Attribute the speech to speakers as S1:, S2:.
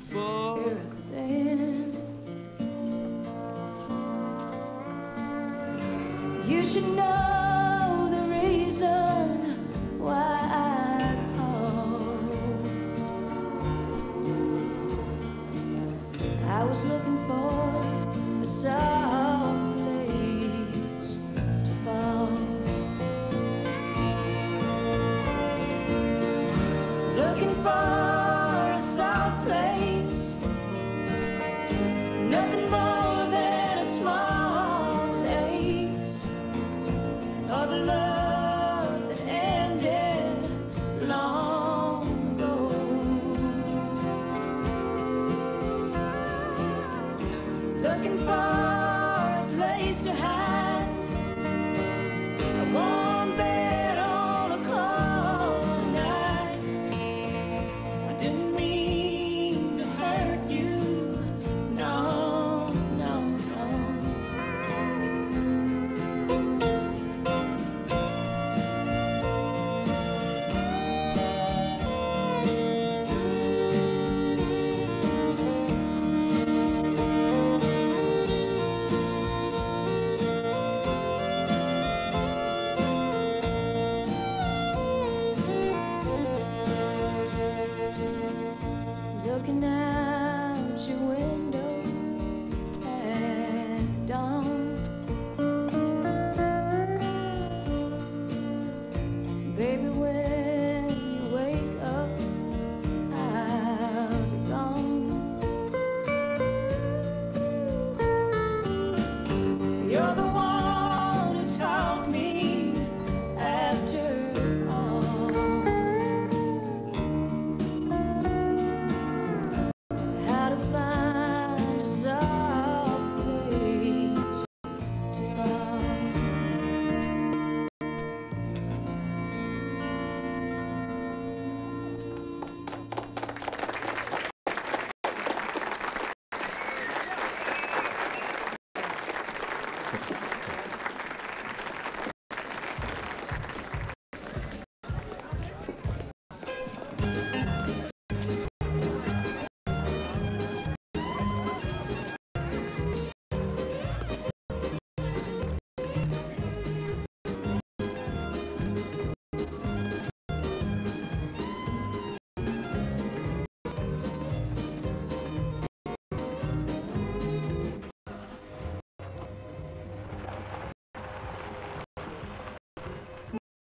S1: for
S2: everything. You should know the reason why I called. I was looking for a soft place to fall. Looking for a soft place, nothing more than a small taste of the love that ended long ago. Looking for a place to hide, a warm bed on a cold night. I didn't mean to hurt you, no, no, no. Looking out your window,